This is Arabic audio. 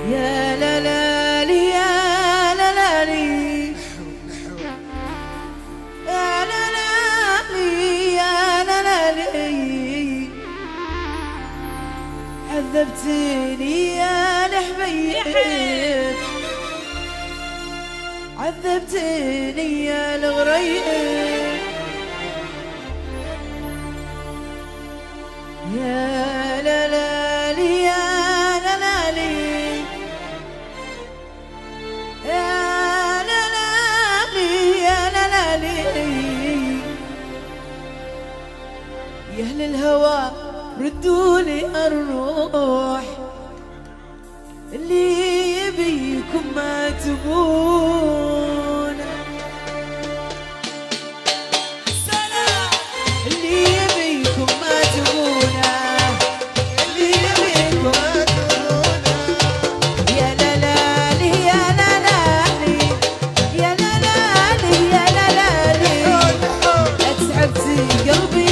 يا لا لا لي يا لا لا لي يا لا لا لي يا لا لا لي عذبتني يا الحبيب عذبتني يا الغريب يا لا لا لي يا لا لا لي يا لا لا لي يا لا لا لي يا أهل الهوى ردوا لي الروح اللي يبيكم ما تبون اللي يبيكم ما تبون اللي يبيكم ما تبون يا لا لا لي يا لا لا لي يا لا لا لي يا لا لا لي أتعبت قلبي